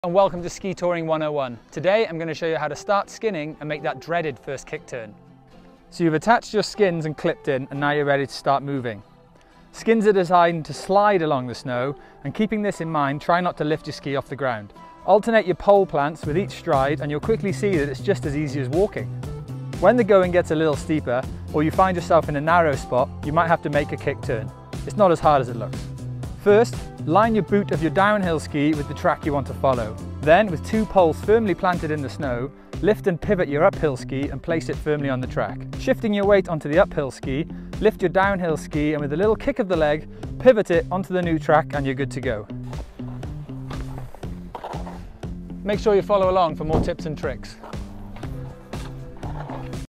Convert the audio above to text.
And welcome to Ski Touring 101. Today I'm going to show you how to start skinning and make that dreaded first kick turn. So you've attached your skins and clipped in, and now you're ready to start moving. Skins are designed to slide along the snow, and keeping this in mind, try not to lift your ski off the ground. Alternate your pole plants with each stride and you'll quickly see that it's just as easy as walking. When the going gets a little steeper, or you find yourself in a narrow spot, you might have to make a kick turn. It's not as hard as it looks. First, line your boot of your downhill ski with the track you want to follow. Then, with two poles firmly planted in the snow, lift and pivot your uphill ski and place it firmly on the track. Shifting your weight onto the uphill ski, lift your downhill ski and with a little kick of the leg, pivot it onto the new track and you're good to go. Make sure you follow along for more tips and tricks.